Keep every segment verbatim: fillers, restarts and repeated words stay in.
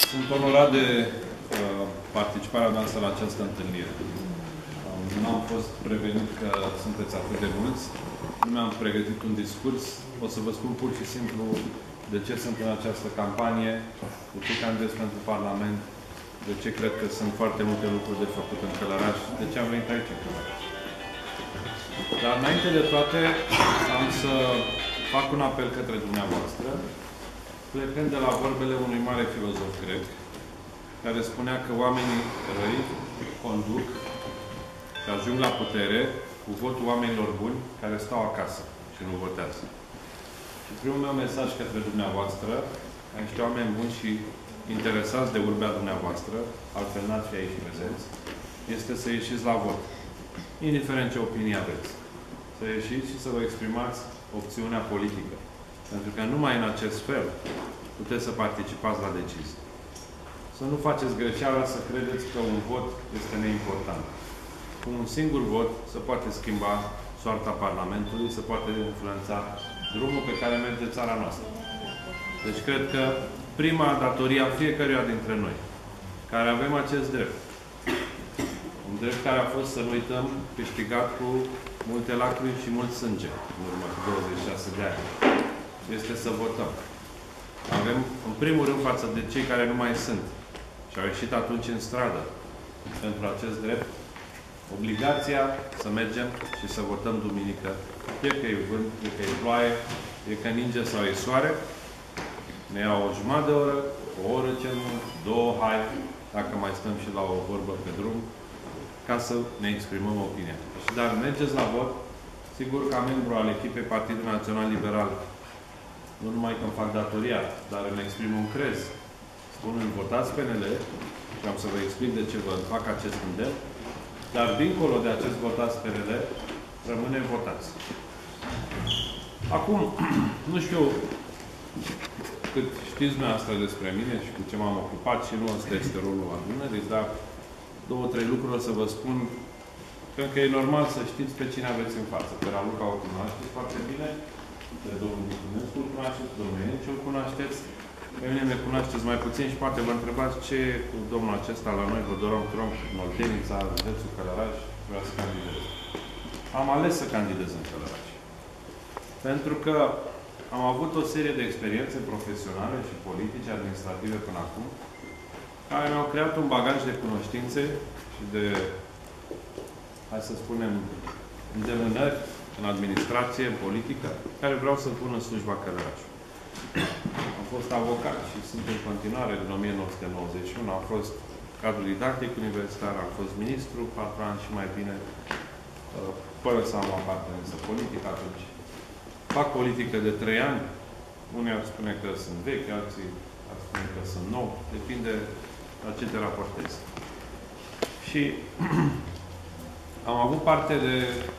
Sunt onorat de uh, participarea noastră la această întâlnire. Um, nu am fost prevenit că sunteți atât de mulți. Nu mi-am pregătit un discurs. O să vă spun pur și simplu de ce sunt în această campanie, de ce candidez pentru Parlament, de ce cred că sunt foarte multe lucruri de făcut în Călăraș, de ce am venit aici în Călăraș. Dar înainte de toate, am să fac un apel către dumneavoastră, plecând de la vorbele unui mare filozof grec, care spunea că oamenii răi conduc și ajung la putere cu votul oamenilor buni care stau acasă și nu votează. Și primul meu mesaj către dumneavoastră, ca niște oameni buni și interesați de urbea dumneavoastră, altfel n-ați fi aici prezenți, este să ieșiți la vot. Indiferent ce opinie aveți. Să ieșiți și să vă exprimați opțiunea politică. Pentru că numai în acest fel puteți să participați la decizii. Să nu faceți greșeala să credeți că un vot este neimportant. Cu un singur vot se poate schimba soarta Parlamentului, se poate influența drumul pe care merge țara noastră. Deci cred că prima datorie a fiecăruia dintre noi, care avem acest drept, un drept care a fost, să nu uităm, câștigat cu multe lacrimi și mult sânge, în urmă cu douăzeci și șase de ani, este să votăm. Avem, în primul rând, față de cei care nu mai sunt și au ieșit atunci în stradă pentru acest drept, obligația să mergem și să votăm duminică. E că e vânt, e că e ploaie, e că ninge sau e soare, ne ia o jumătate de oră, o oră cel mult, două, hai, dacă mai stăm și la o vorbă pe drum, ca să ne exprimăm opinia. Și dar mergeți la vot, sigur, ca membru al echipei Partidului Național Liberal, nu numai că îmi fac datoria, dar îmi exprim un crez. Spunând, votați P N L, și am să vă explic de ce vă fac acest îndemn, dar dincolo de acest votați P N L, rămânem votați. Acum, nu știu cât știți dumneavoastră despre mine și cu ce m-am ocupat și nu ăsta este rolul adunării, dar două, trei lucruri o să vă spun. Cred că e normal să știți pe cine aveți în față. Pe Raluca o cunoașteți foarte bine, pe domnul Bucunescu îl cunoașteți, domnul Enciu îl cunoașteți, pe mine me cunoașteți mai puțin și poate vă întrebați ce cu domnul acesta la noi, Vodoron Tronc, în Oltenița, județul Călăraș, vreau să candidez. Am ales să candidez în Călăraș. Pentru că am avut o serie de experiențe profesionale și politice, administrative până acum, care mi-au creat un bagaj de cunoștințe și de, hai să spunem, îndemânări în administrație, în politică, care vreau să pun în slujba Călărașului. Am fost avocat și sunt în continuare din o mie nouă sute nouăzeci și unu. Am fost cadru didactic universitar, am fost ministru patru ani și mai bine, fără să am o apartenență politică atunci. Fac politică de trei ani. Unii ar spune că sunt vechi, alții ar spune că sunt nou. Depinde la ce te raportezi. Și am avut parte de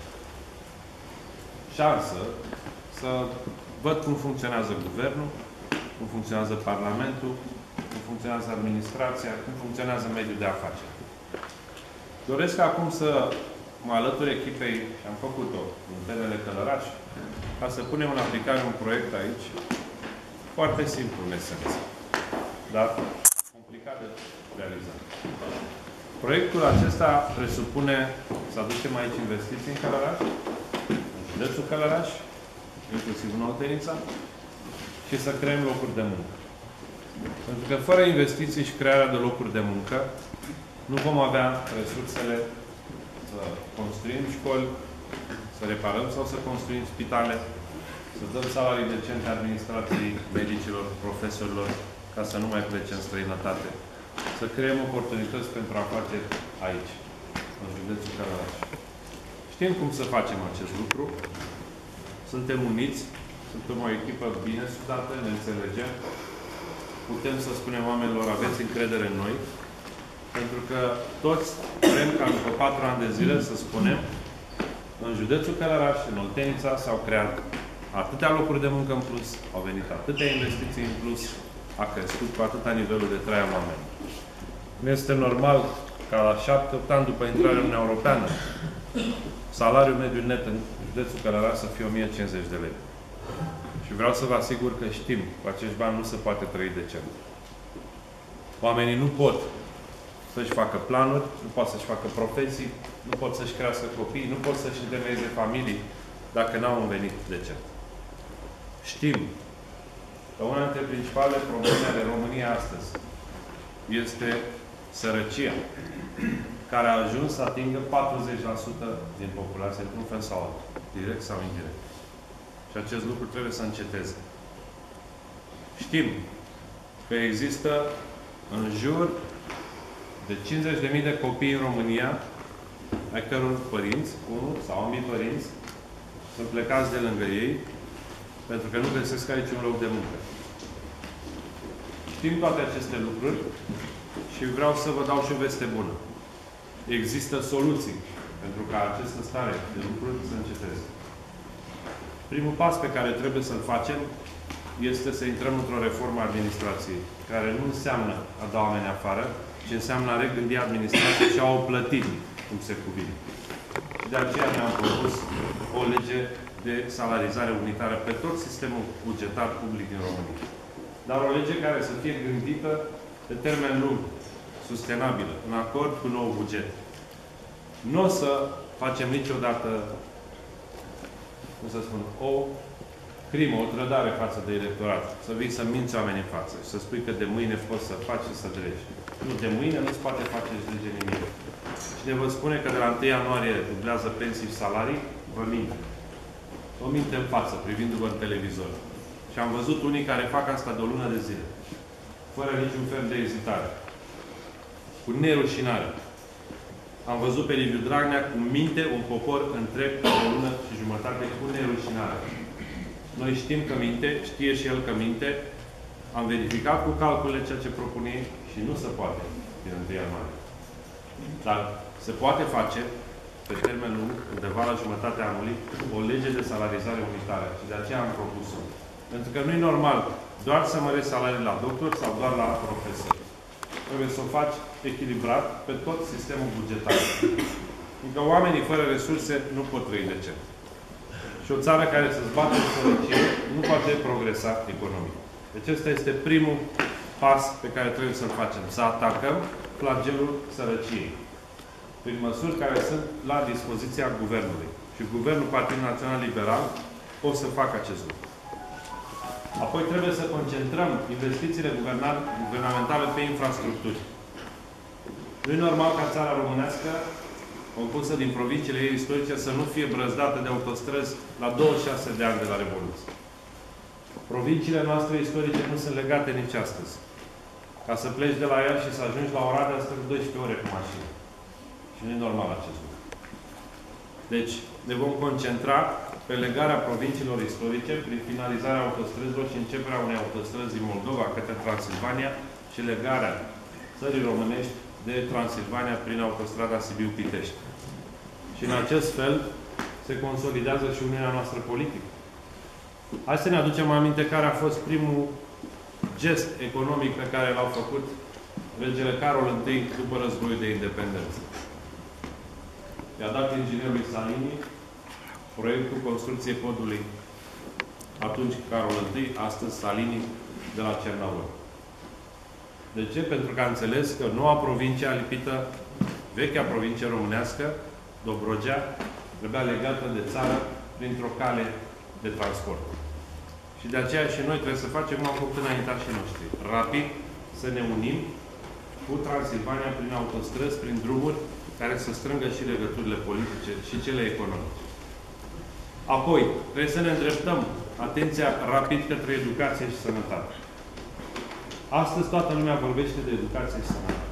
șansă să văd cum funcționează guvernul, cum funcționează Parlamentul, cum funcționează administrația, cum funcționează mediul de afaceri. Doresc acum să mă alătur echipei, și am făcut-o, în P N L Călăraș, ca să punem în aplicare un proiect aici, foarte simplu în esență, dar complicat de realizat. Proiectul acesta presupune să aducem aici investiții în Călăraș, în județul Călăraș, inclusiv în Oltenița, și să creăm locuri de muncă. Pentru că fără investiții și crearea de locuri de muncă, nu vom avea resursele să construim școli, să reparăm sau să construim spitale, să dăm salarii decente administrației, medicilor, profesorilor, ca să nu mai plece în străinătate. Să creăm oportunități pentru afaceri aici, în județul Călăraș. Știm cum să facem acest lucru. Suntem uniți, suntem o echipă bine sudată, ne înțelegem. Putem să spunem oamenilor, aveți încredere în noi, pentru că toți vrem ca după patru ani de zile să spunem, în județul Călăraș, în Oltenița, s-au creat atâtea locuri de muncă în plus, au venit atâtea investiții în plus, a crescut cu atâta nivelul de trai al oamenilor. Nu este normal ca la șapte opt ani după intrarea în Uniunea Europeană, salariul mediu net în județul Călăraș să fie o mie cincizeci de lei. Și vreau să vă asigur că știm, cu acești bani nu se poate trăi decent. Oamenii nu pot să-și facă planuri, nu pot să-și facă profesii, nu pot să-și crească copii, nu pot să-și întemeieze familii dacă n-au un venit decent. Știm că una dintre principalele probleme ale României astăzi este sărăcia, care a ajuns să atingă patruzeci la sută din populație, într-un fel sau altul, direct sau indirect. Și acest lucru trebuie să înceteze. Știm că există în jur de cincizeci de mii de copii în România, ai căror părinți, unul sau ambii părinți, sunt plecați de lângă ei, pentru că nu găsesc aici un loc de muncă. Știm toate aceste lucruri și vreau să vă dau și o veste bună. Există soluții pentru ca această stare de lucruri să înceteze. Primul pas pe care trebuie să-l facem este să intrăm într-o reformă a administrației, care nu înseamnă a da oameni afară, ci înseamnă a regândi administrația și a o plăti cum se cuvine. Și de aceea ne-am propus o lege de salarizare unitară pe tot sistemul bugetar public din România. Dar o lege care să fie gândită pe termen lung, sustenabilă, în acord cu nou buget. Nu o să facem niciodată, cum să spun, o crimă, o trădare față de electorat. Să vii să minți oamenii în față și să spui că de mâine poți să faci și să dregi. Nu, de mâine nu se poate face și lege nimic. Cine vă spune că de la întâi ianuarie dublează pensii și salarii, vă minte. Vă minte în față, privindu-vă în televizor. Și am văzut unii care fac asta de o lună de zile. Fără niciun fel de ezitare. Cu nerușinare. Am văzut pe Liviu Dragnea cum minte un popor întreg de o lună și jumătate cu nerușinare. Noi știm că minte, știe și el că minte. Am verificat cu calculele ceea ce propune și nu se poate din întâi ianuarie. Dar se poate face, pe termen lung, undeva la jumătatea anului, o lege de salarizare unitară. Și de aceea am propus-o. Pentru că nu e normal doar să mărești salariile la doctor sau doar la profesor. Trebuie să o faci echilibrat pe tot sistemul bugetar. Pentru că oamenii fără resurse nu pot trăi decent. Și o țară care se zbate în sărăcie nu poate progresa economic. Deci acesta este primul pas pe care trebuie să-l facem. Să atacăm flagelul sărăciei. Prin măsuri care sunt la dispoziția Guvernului. Și Guvernul Partidului Național Liberal o să facă acest lucru. Apoi trebuie să concentrăm investițiile guvernamentale pe infrastructuri. Nu e normal ca țara românească, compusă din provinciile ei istorice, să nu fie brăzdată de autostrăzi la douăzeci și șase de ani de la Revoluție. Provinciile noastre istorice nu sunt legate nici astăzi. Ca să pleci de la el și să ajungi la Oradea, stă doisprezece ore cu mașină. Și nu e normal acest lucru. Deci, ne vom concentra pe legarea provinciilor istorice prin finalizarea autostrăzilor și începerea unei autostrăzi din Moldova către Transilvania și legarea țării românești de Transilvania prin autostrada Sibiu-Pitești. Și în acest fel se consolidează și uniunea noastră politică. Hai să ne aducem aminte care a fost primul gest economic pe care l-au făcut regele Carol I după războiul de independență. I-a dat inginerului Salini proiectul construcției podului atunci Carol I, astăzi Salini, de la Cernăuri. De ce? Pentru că a înțeles că noua provincie alipită, vechea provincie românească, Dobrogea, trebuia legată de țară printr-o cale de transport. Și de aceea și noi trebuie să facem cum au făcut înaintașii noștri. Rapid să ne unim cu Transilvania prin autostrăzi, prin drumuri care să strângă și legăturile politice și cele economice. Apoi, trebuie să ne îndreptăm atenția rapid către educație și sănătate. Astăzi toată lumea vorbește de educație și sănătate.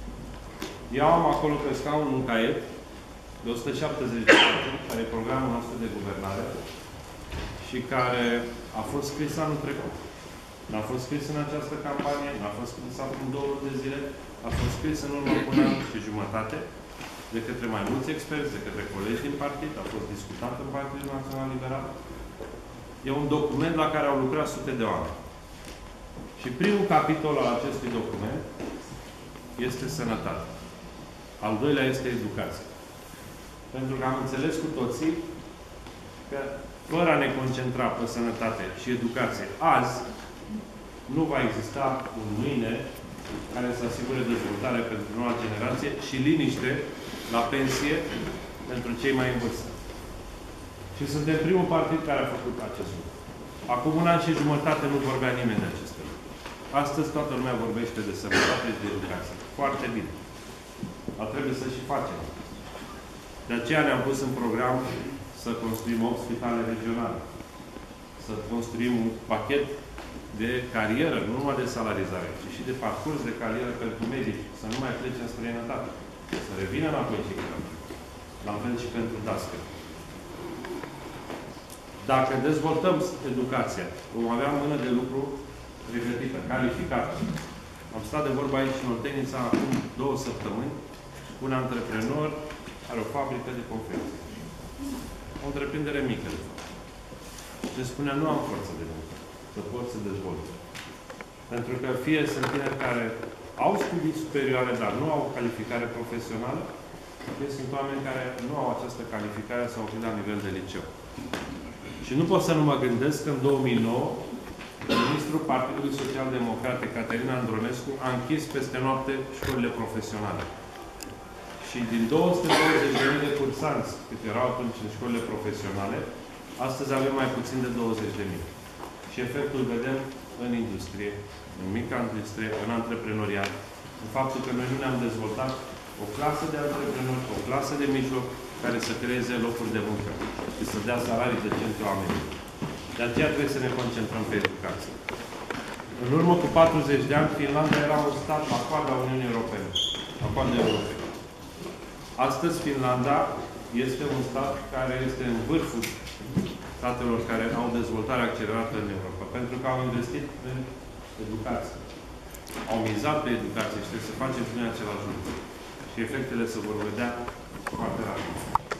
Eu am acolo pe scaun un caiet de o sută șaptezeci de pagini, care e programul nostru de guvernare și care a fost scris anul trecut. N-a fost scris în această campanie, n-a fost scris acum două luni de zile, a fost scris în urmă cu un an și jumătate de către mai mulți experți, de către colegi din partid, a fost discutat în Partidul Național Liberal. E un document la care au lucrat sute de oameni. Și primul capitol al acestui document este sănătate. Al doilea este educație. Pentru că am înțeles cu toții că fără a ne concentra pe sănătate și educație azi, nu va exista un mâine care să asigure dezvoltare pentru noua generație și liniște la pensie pentru cei mai în vârstă. Și suntem primul partid care a făcut acest lucru. Acum un an și jumătate nu vorbea nimeni de aceste lucruri. Astăzi toată lumea vorbește de sănătate și de educație. Foarte bine. Dar trebuie să și facem. De aceea ne-am pus în program să construim opt spitale regionale. Să construim un pachet de carieră, nu numai de salarizare, ci și de parcurs de carieră pentru medici. Să nu mai plece în străinătate. Să revină înapoi cei care. La fel și pentru dascări. Dacă dezvoltăm educația, vom avea mână de lucru pregătită, calificată. Am stat de vorbă aici în Oltenița acum două săptămâni. Un antreprenor are o fabrică de confecție. O întreprindere mică, de fapt. Și spunea, nu am forță de muncă, să pot să dezvolt. Pentru că fie sunt tineri care au studii superioare, dar nu au calificare profesională, fie sunt oameni care nu au această calificare sau oprit la nivel de liceu. Și nu pot să nu mă gândesc că în două mii nouă, ministrul Partidului Social-Democrat, Caterina Andronescu, a închis peste noapte școlile profesionale. Și din două sute douăzeci de mii de cursanți, cât erau atunci în școlile profesionale, astăzi avem mai puțin de douăzeci de mii. Și efectul vedem în industrie, în mica industrie, în antreprenoriat, în faptul că noi nu ne-am dezvoltat o clasă de antreprenori, o clasă de mijloc, care să creeze locuri de muncă și să dea salarii decente oamenilor. De aceea trebuie să ne concentrăm pe educație. În urmă cu patruzeci de ani, Finlanda era un stat la coada Uniunii Europene, la coada Europei. Astăzi, Finlanda este un stat care este în vârful statelor care au dezvoltare accelerată în Europa, pentru că au investit în educație. Au mizat pe educație și trebuie să facem și noi același lucru. Și efectele se vor vedea foarte rapid.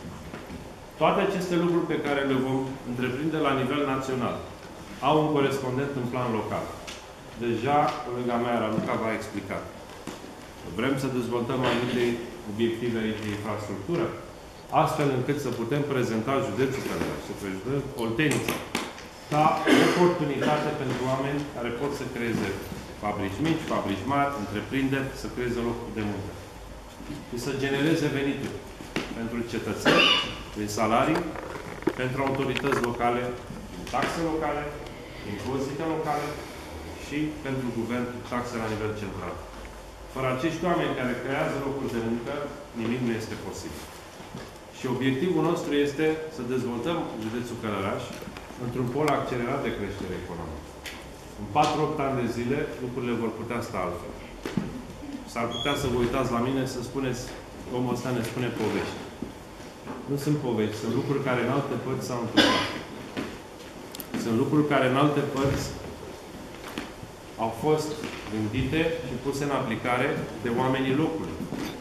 Toate aceste lucruri pe care le vom întreprinde la nivel național au un corespondent în plan local. Deja, colega mea, Raluca, v-a explicat. Vrem să dezvoltăm anumite obiective de infrastructură, astfel încât să putem prezenta județul Călăraș, să prezentăm Oltenița, ca oportunitate pentru oameni care pot să creeze fabrici mici, fabrici mari, întreprinderi, să creeze locuri de muncă. Și să genereze venituri pentru cetățeni, prin salarii, pentru autorități locale, prin taxe locale, impozite locale și pentru guvern, taxe la nivel central. Fără acești oameni care creează locuri de muncă, nimic nu este posibil. Și obiectivul nostru este să dezvoltăm județul Călăraș într-un pol accelerat de creștere economică. În patru opt ani de zile, lucrurile vor putea sta altfel. S-ar putea să vă uitați la mine să spuneți, omul ăsta ne spune povești. Nu sunt povești, sunt lucruri care în alte părți s-au întâmplat. Sunt lucruri care în alte părți au fost gândite și puse în aplicare de oamenii locului.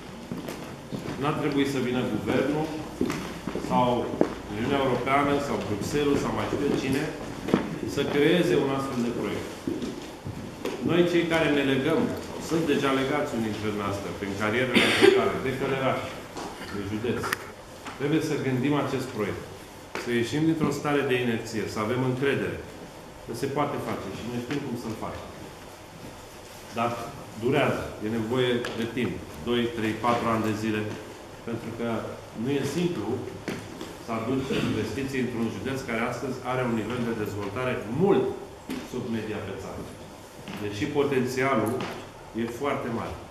N-ar trebui să vină guvernul sau Uniunea Europeană sau Bruxelles sau mai știu cine să creeze un astfel de proiect. Noi, cei care ne legăm, sunt deja legați unii dintre noastre, prin carieră națională, de Călăraș, de județ, trebuie să gândim acest proiect. Să ieșim dintr-o stare de inerție, să avem încredere că se poate face și ne știm cum să-l facem. Dar durează, e nevoie de timp, doi, trei, patru ani de zile, pentru că nu e simplu să aduci investiții într-un județ care astăzi are un nivel de dezvoltare mult sub media pe țară. Deși potențialul e foarte mare.